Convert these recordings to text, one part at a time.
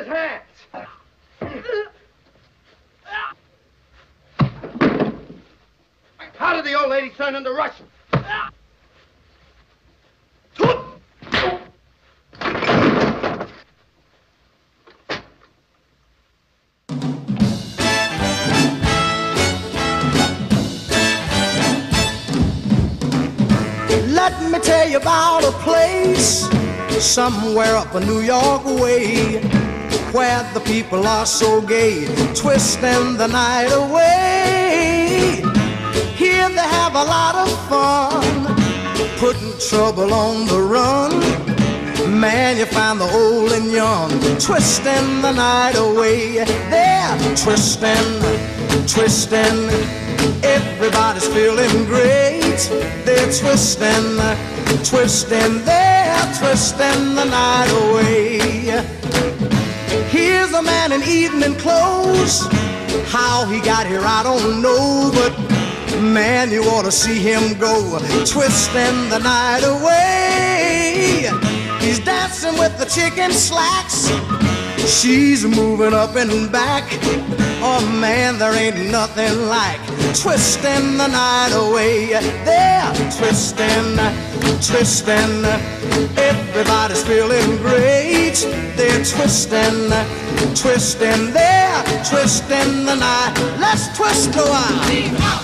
his hands. How did the old lady turn into Russian? Let me tell you about a place somewhere up a New York way, where the people are so gay, twisting the night away. Here they have a lot of fun, putting trouble on the run. Man, you find the old and young, twisting the night away. They're twisting, twisting, everybody's feeling great. They're twisting, twisting, they're twisting the night away. Here's a man in evening clothes. How he got here I don't know, but man, you ought to see him go, twisting the night away. He's dancing with the chicken slacks. She's moving up and back. Oh man, there ain't nothing like twisting the night away. They're twisting, twisting, everybody's feeling great. They're twisting, twisting, they're twisting the night. Let's twist a while.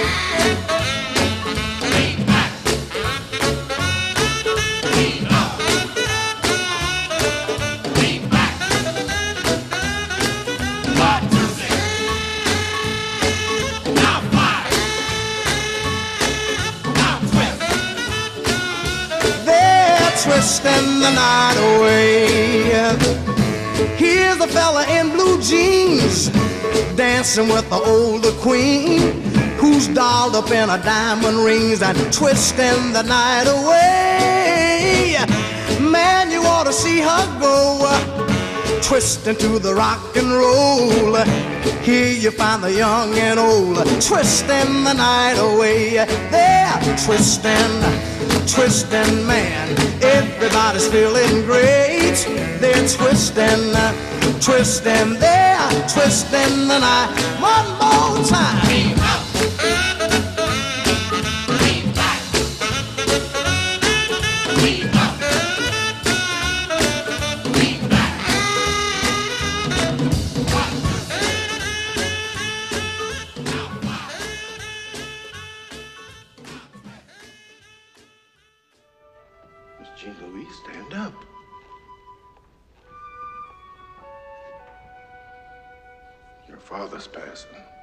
Twisting the night away. Here's a fella in blue jeans, dancing with the older queen, who's dolled up in her diamond rings and twisting the night away. Man, you ought to see her go, twisting to the rock and roll. Here you find the young and old, twisting the night away. They're twisting, twisting, man, everybody's feeling great. They're twisting, twisting, they're twisting the night. One more time. Jean Louise, stand up. Your father's passing.